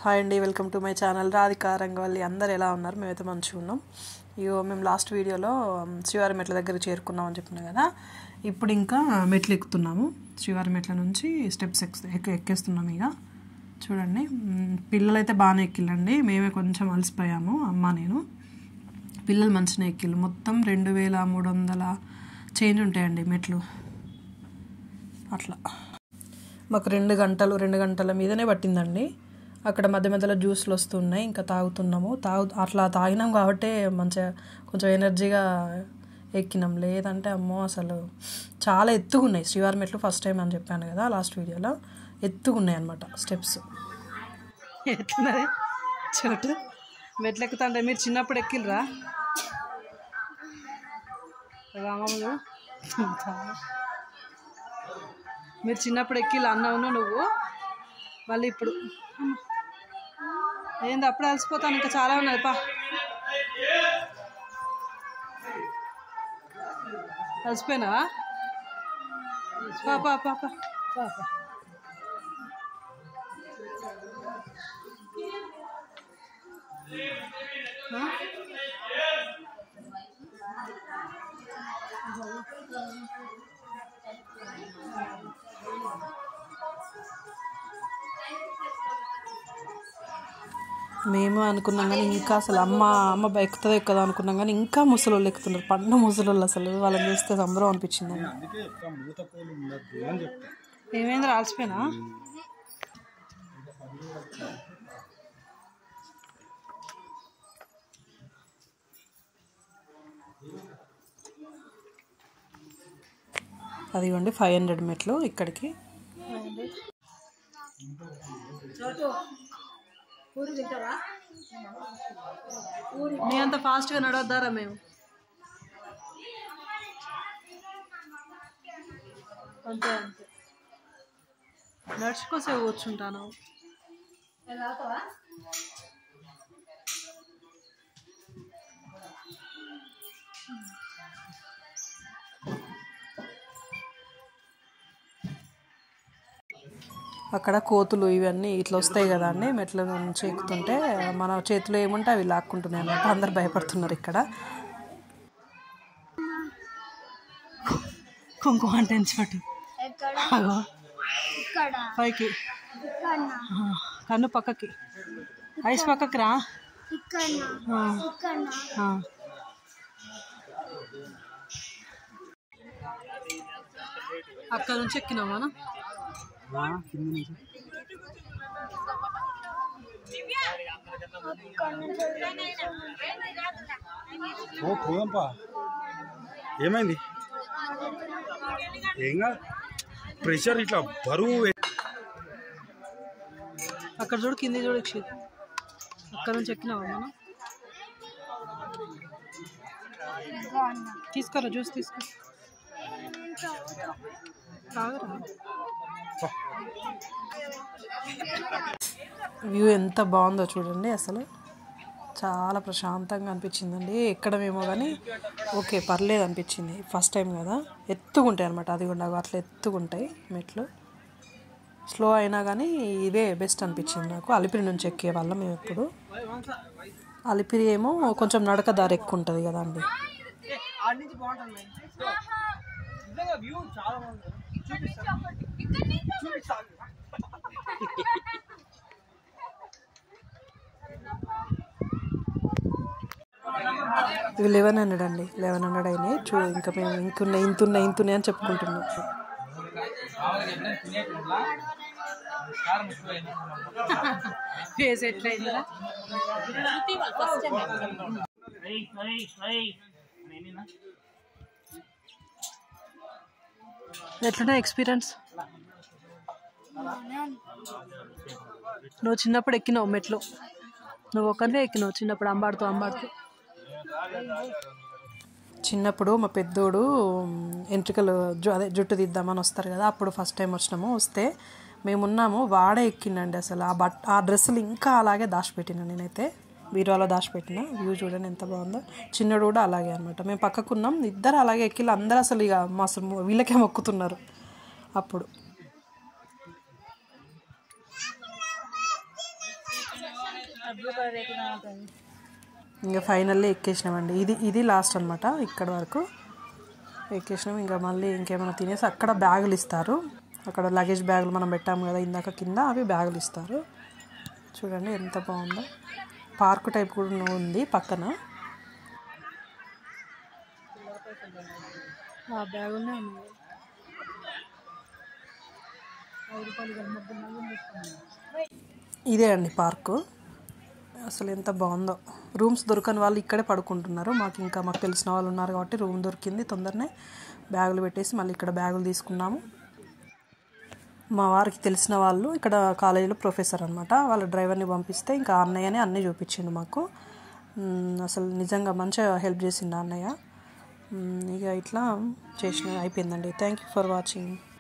Hi అండి, welcome to my channel Radhika Rangavalli. అందరు ఎలా ఉన్నారు? మేమైతే మంచిగా ఉన్నాం. ఇగో మేము లాస్ట్ వీడియోలో శ్రీవారి మెట్ల దగ్గర చేరుకున్నాం అని చెప్పినా కదా. ఇప్పుడు ఇంకా మెట్లు ఎక్కుతున్నాము. శ్రీవారి మెట్ల నుంచి స్టెప్స్ ఎక్కేస్తున్నాం. ఇక చూడండి, పిల్లలు అయితే బాగానే ఎక్కిళ్ళండి. మేమే కొంచెం అలసిపోయాము, అమ్మ నేను. పిల్లలు మంచిగా ఎక్కిళ్ళు. మొత్తం 2300 చేంజ్ ఉంటాయండి మెట్లు. అట్లా మాకు 2 గంటల మీదనే పట్టిందండి. అక్కడ మధ్య మధ్యలో జ్యూస్లు వస్తున్నాయి, ఇంకా తాగుతున్నాము. అట్లా తాగినాం కాబట్టి మంచిగా కొంచెం ఎనర్జీగా ఎక్కినాం. లేదంటే అమ్మో అసలు చాలా ఎత్తుగున్నాయి శ్రీవారి మెట్లు. ఫస్ట్ టైం అని చెప్పాను కదా లాస్ట్ వీడియోలో. ఎత్తుగున్నాయి అనమాట స్టెప్స్. ఎట్లున్నది చోటు మెట్లు ఎక్కుతుంటే? మీరు చిన్నప్పుడు ఎక్కిలరా? రామలు మీరు చిన్నప్పుడు ఎక్కిళ్ళు అన్నావు నువ్వు, మళ్ళీ ఇప్పుడు ఏంది? అప్పుడే అలసిపోతాను, ఇంకా చాలా ఉన్నది. అలసిపోయినావా? పాపా పాపా పాపా మేము అనుకున్నాం కానీ ఇంకా అసలు అమ్మ ఎక్కుతుందో ఎక్కదో అనుకున్నాం కానీ ఇంకా ముసలోళ్ళు ఎక్కుతున్నారు. పండు ముసలోళ్ళు. అసలు వాళ్ళని చూస్తే సంబరం అనిపించింది. ఏమైంది? రాల్సిపోయినా? అదిగోండి 500 మెట్లు ఇక్కడికి. మీ అంత ఫాస్ట్గా నడవద్దారా? మేము అంతే నడుచుకోసే కూర్చుంటాను. అక్కడ కోతులు ఇవన్నీ ఇట్లా వస్తాయి కదా అండి మెట్ల నుంచి ఎక్కుతుంటే. మన చేతిలో ఏముంటే అవి లాక్కుంటున్నాయి అన్నమాట. అందరు భయపడుతున్నారు ఇక్కడ. కుంకుమ అంటే చోటు పైకి, కన్ను పక్కకి, ఐస్ పక్కకి రా. అక్కడ నుంచి ఎక్కినాం మనం. ఏమైంది? ఏంగా ప్రెషర్ ఇట్లా బరువు. అక్కడ చూడు, కింది చూడు. అక్కడ నుంచి ఎక్కినావా మనం? తీసుకోరా, జ్యూస్ తీసుకో. వ్యూ ఎంత బాగుందో చూడండి. అసలు చాలా ప్రశాంతంగా అనిపించిందండి. ఎక్కడమేమో కానీ ఓకే పర్లేదు అనిపించింది. ఫస్ట్ టైం కదా. ఎత్తుకుంటాయి అనమాట. అది కూడా అట్లా ఎత్తుకుంటాయి మెట్లు. స్లో అయినా కానీ ఇదే బెస్ట్ అనిపించింది నాకు. అలిపిరి నుంచి ఎక్కే వాళ్ళం మేము ఎప్పుడు. అలిపిరి ఏమో కొంచెం నడక దారి ఎక్కువ ఉంటుంది కదా అండి. ఇవి 1100 అండి. 1100 అయినాయి. ఇంకా మేము ఇంతున్నాయి అని చెప్పుకుంటున్నాం. ఎట్లున్నా ఎక్స్పీరియన్స్? నువ్వు చిన్నప్పుడు ఎక్కినావు మెట్లు? నువ్వు ఒక్కరినే ఎక్కినావు చిన్నప్పుడు అంబాడుతూ? చిన్నప్పుడు మా పెద్దోడు ఎంట్రికలు జుట్టు తీద్దామని వస్తారు కదా, అప్పుడు ఫస్ట్ టైం వచ్చినాము. వస్తే మేమున్నాము, వాడే ఎక్కిండండి. అసలు ఆ డ్రెస్సులు ఇంకా అలాగే దాచిపెట్టినా నేనైతే, బీరువాలో దాచిపెట్టిన. వ్యూ చూడండి ఎంత బాగుందో. చిన్నడు కూడా అలాగే అనమాట. మేము పక్కకున్నాం, ఇద్దరు అలాగే ఎక్కిళ్ళు. అందరూ అసలు ఇక అసలు వీళ్ళకే మొక్కుతున్నారు అప్పుడు. ఇంకా ఫైనల్లీ ఎక్కేసినామండి. ఇది లాస్ట్ అనమాట. ఇక్కడ వరకు ఎక్కేసినాం. ఇంకా మళ్ళీ ఇంకేమైనా తినేసి అక్కడ బ్యాగులు ఇస్తారు. అక్కడ లగేజ్ బ్యాగులు మనం పెట్టాము కదా ఇందాక కింద, అవి బ్యాగులు ఇస్తారు. చూడండి ఎంత బాగుందో. పార్క్ టైప్ కూడా ఉంది పక్కన. ఆ బ్యాగులనే ఉన్నాయి. ఇదే అండి పార్కు. అసలు ఎంత బాగుందో. రూమ్స్ దొరకని వాళ్ళు ఇక్కడే పడుకుంటున్నారు. మాకు తెలిసిన వాళ్ళు ఉన్నారు కాబట్టి రూమ్ దొరికింది. తొందరనే బ్యాగులు పెట్టేసి మళ్ళీ ఇక్కడ బ్యాగులు తీసుకున్నాము. మా వారికి తెలిసిన వాళ్ళు ఇక్కడ కాలేజీలో ప్రొఫెసర్ అనమాట. వాళ్ళ డ్రైవర్ని పంపిస్తే ఇంకా అన్నయ్యనే అన్నీ చూపించిండు మాకు. అసలు నిజంగా మంచిగా హెల్ప్ చేసిండు అన్నయ్య. ఇక ఇట్లా అయిపోయిందండి. Thank you for watching.